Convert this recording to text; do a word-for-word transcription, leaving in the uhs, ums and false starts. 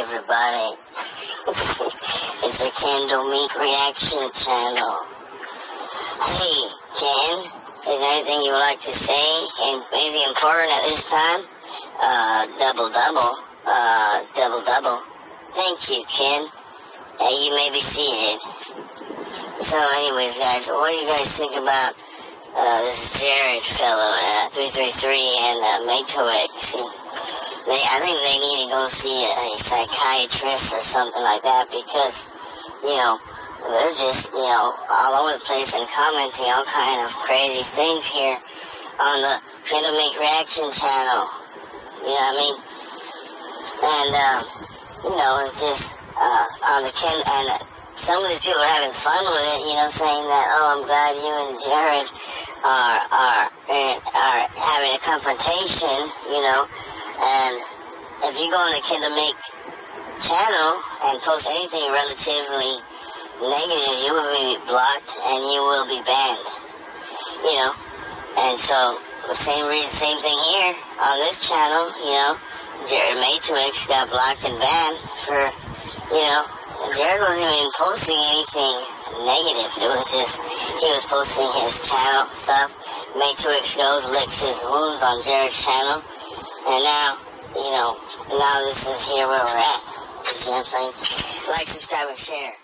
everybody. It's the Candle Meek Reaction Channel. Hey, Ken, is there anything you would like to say? And anything important at this time? Uh, double double. Uh, double double. Thank you, Ken. Uh, you may be seated. So anyways, guys, what do you guys think about uh, this Jared fellow, uh, three three three and uh, Maytoix? They, I think they need to go see a, a psychiatrist or something like that because, you know, they're just, you know, all over the place and commenting all kind of crazy things here on the Candle Meek Reaction Channel. You know what I mean? And, uh, you know, it's just, uh, on the Ken, and uh, some of these people are having fun with it, you know, saying that, oh, I'm glad you and Jared are, are, are having a confrontation, you know, and if you go on the Candle Meek channel and post anything relatively negative, you will be blocked and you will be banned, you know, and so the same reason, same thing here on this channel, you know, Jared Maytoix got blocked and banned for, you know, Jared wasn't even posting anything negative. It was just, he was posting his channel stuff. Maytoix goes, licks his wounds on Jared's channel. And now, you know, now this is here where we're at. You see what I'm saying? Like, subscribe, and share.